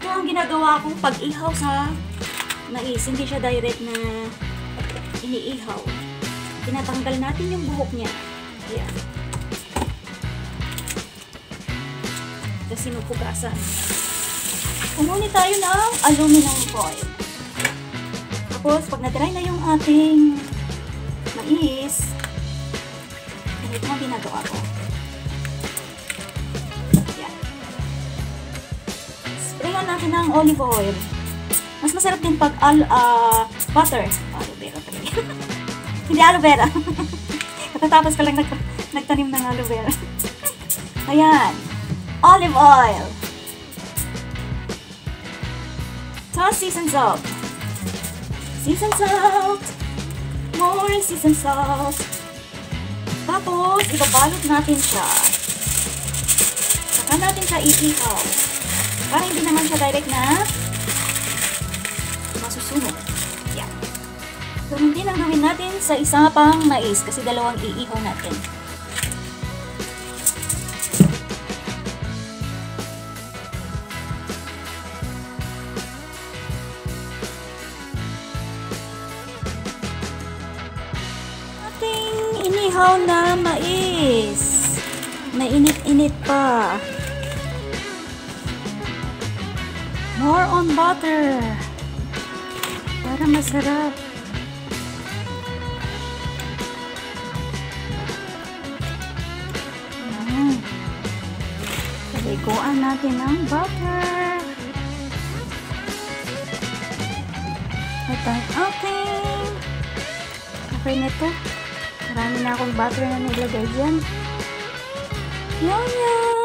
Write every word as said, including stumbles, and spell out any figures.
Ito ang ginagawa kong pag-ihaw sa mais. Hindi siya direct na iniihaw. Tinatanggal natin yung buhok niya. Ayan. Tapos sinupugasan. Kunin tayo ng aluminum foil. Tapos, pag natry na yung ating mais, ganito ang ginagawa ko. Ayan. Sprayan natin ng olive oil. Mas masarap din pag al, uh, butter. Aloe vera pa rin. Hindi aloe vera. Katatapos ko lang nag, nagtanim ng aloe vera. Ayan. Olive oil. Tapos seasoned salt. Seasoned salt. More seasoned salt. Tapos, ibabalot natin siya. Saka natin siya iihaw. Para hindi naman siya direct na masusunog. Yan. So, hindi lang gawin natin sa isa pang mais kasi dalawang iihaw natin. Inihaw na mais. Nainit-init pa. More on butter. Para masarap. Ayan. Paliguan natin ng butter. At ang ating okay na ito. Marami na akong butter na nilagay dyan. Yum, yum!